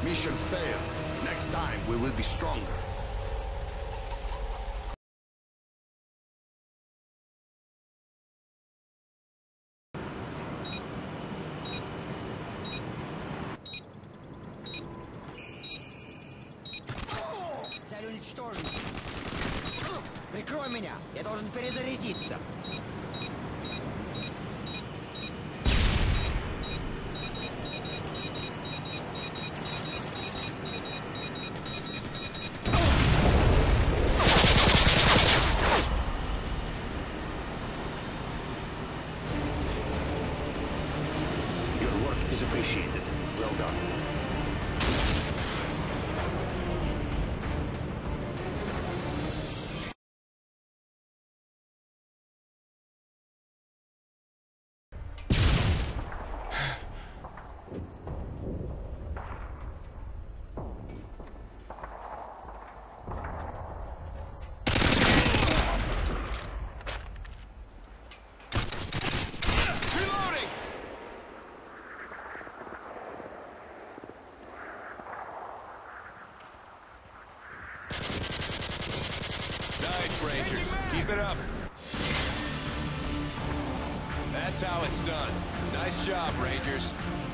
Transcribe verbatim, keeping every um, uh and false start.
Mission failed. Next time, we will be stronger. Цель уничтожена. Прикрой меня, я должен перезарядиться. Your work is appreciated. Well done. Nice, Rangers. Keep it up. That's how it's done. Nice job, Rangers.